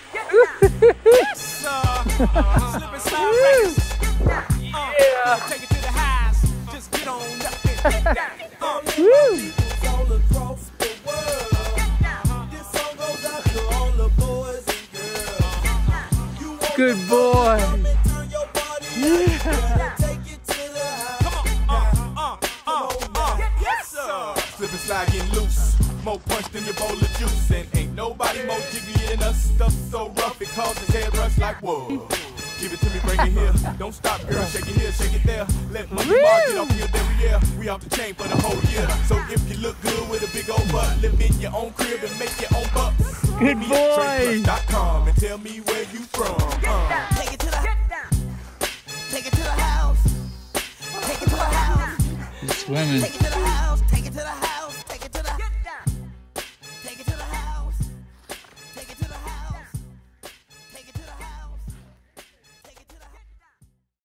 Slip and slide records. Take it to the highs. Just get on up and get down. All across the world. This song goes out to all the boys and girls. Good boy. Slip and slide getting loose. More punch than your bowl of juice. And ain't nobody more jiggly than us. Stuff so rough it causes head rush like whoa. Give it to me, bring it here. Don't stop, girl. Shake it here, shake it there. Let money bar get off your derriere. We off the chain for the whole year. So if you look good with a big old butt, live in your own crib and make your own bucks. Good boy. .com and tell me where you from. Take it to the house. Take it to the house. Take it to the house. He's swimming. Take it to the house.